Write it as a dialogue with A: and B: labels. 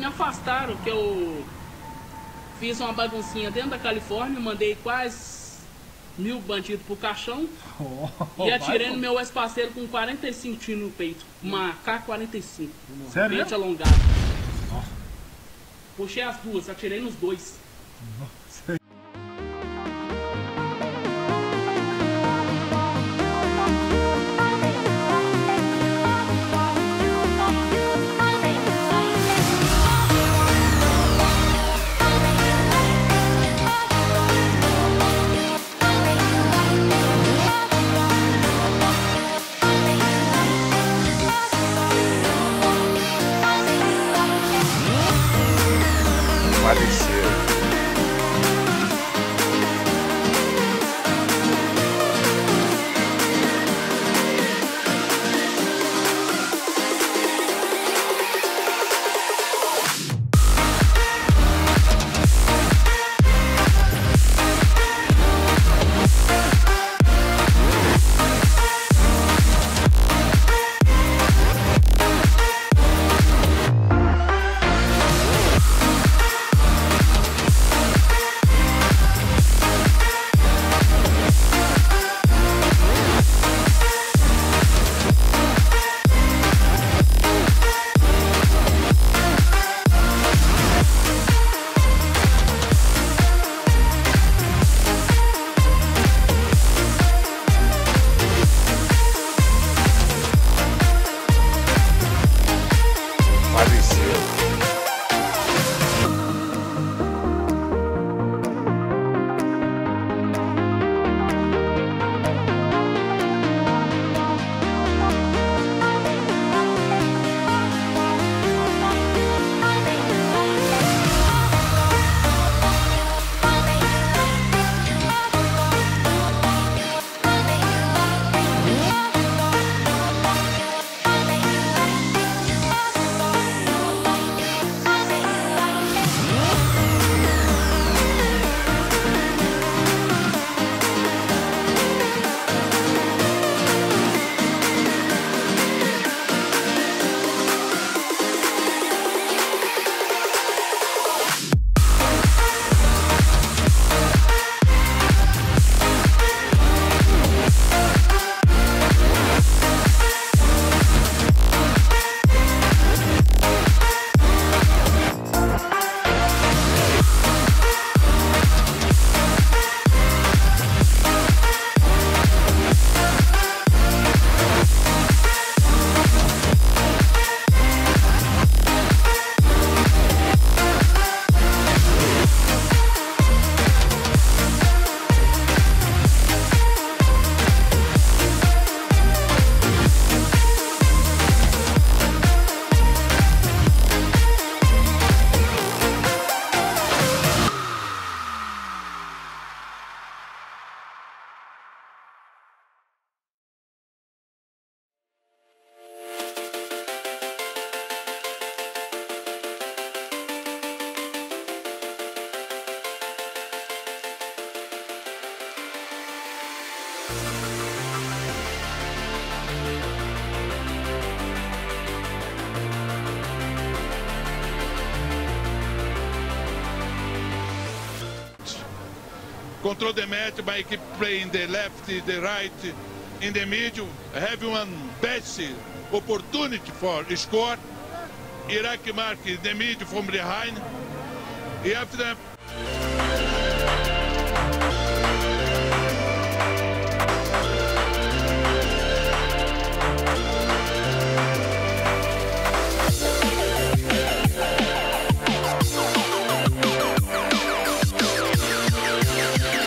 A: me afastaram, que eu fiz uma baguncinha dentro da Califórnia, mandei quase 1000 bandidos pro caixão e atirei no meu ex-parceiro com 45 tiros no peito. Uma K-45.
B: Sério?
A: Mente alongada. Puxei as duas, atirei nos dois.
C: Control the match, my equipe play in the left, the right, in the middle. Have one best opportunity for score. Iraq mark the middle from behind. After that,